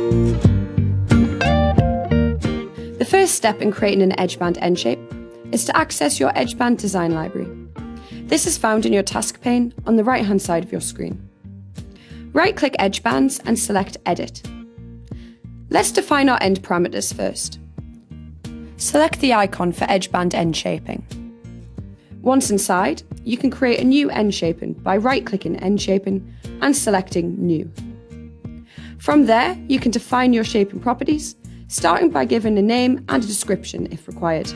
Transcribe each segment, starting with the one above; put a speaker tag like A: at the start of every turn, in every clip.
A: The first step in creating an Edgeband end shape is to access your Edgeband design library. This is found in your task pane on the right-hand side of your screen. Right-click Edgebands and select Edit. Let's define our end parameters first. Select the icon for Edgeband end shaping. Once inside, you can create a new end shaping by right-clicking End Shaping and selecting New. From there, you can define your shaping properties, starting by giving a name and a description if required.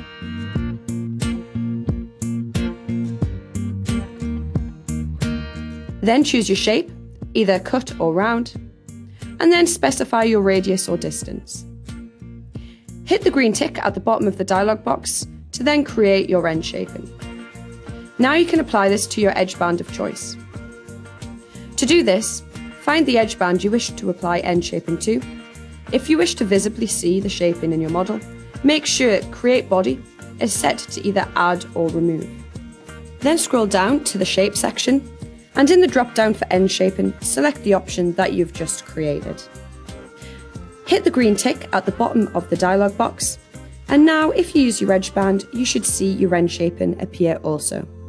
A: Then choose your shape, either cut or round, and then specify your radius or distance. Hit the green tick at the bottom of the dialog box to then create your end shaping. Now you can apply this to your edgeband of choice. To do this, find the edgeband you wish to apply end shaping to. If you wish to visibly see the shaping in your model, make sure Create Body is set to either Add or Remove. Then scroll down to the Shape section, and in the drop-down for end shaping, select the option that you've just created. Hit the green tick at the bottom of the dialog box, and now if you use your edgeband, you should see your end shaping appear also.